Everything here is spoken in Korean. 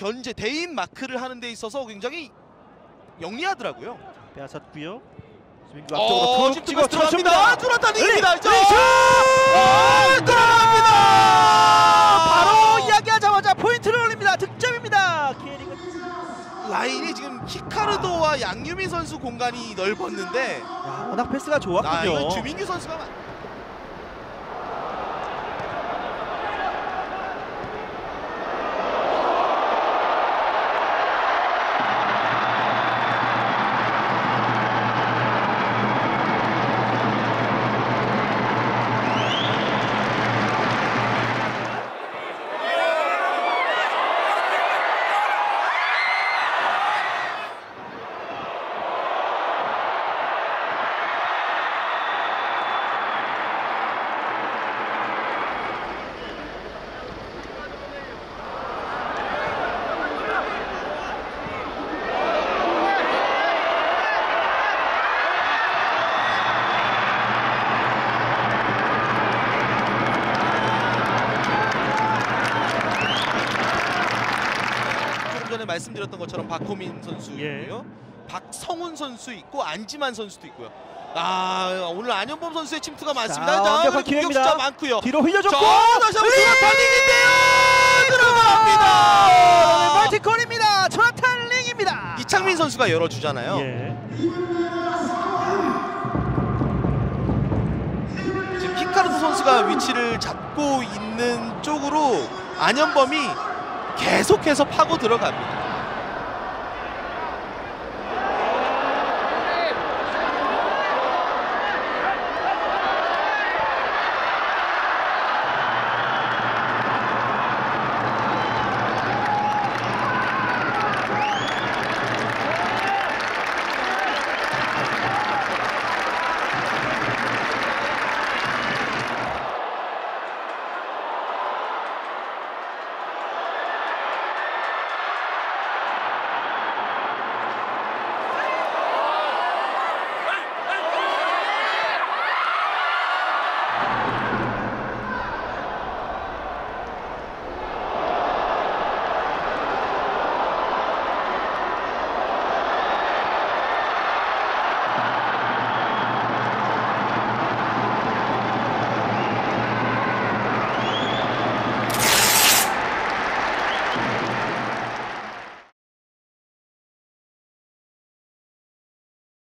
견제, 대인 마크를 하는 데 있어서 굉장히 영리하더라고요. 빼앗았고요. 수민규 앞쪽으로 툭 찍어 들어갑니다. 뚜렷한 이깁니다. 들어갑니다. 바로 이야기하자마자 포인트를 올립니다. 득점입니다. K리그 라인이 지금 히카르도와 양유미 선수 공간이 넓었는데 워낙 패스가 좋았군요. 이건 주민규 선수가 전에 말씀드렸던 것처럼 박호민 선수고요. 박성훈 선수 있고 안지만 선수도 있고요. 오늘 안현범 선수의 침투가 많습니다. 완벽한 공격 숫자 많고요. 뒤로 흘려줬고 다시 한번 조나탄 링인데요. 들어갑니다. 멀티골입니다. 조나탄 링입니다. 이창민 선수가 열어주잖아요. 지금 히카르도 선수가 위치를 잡고 있는 쪽으로 안현범이 계속해서 파고 들어갑니다.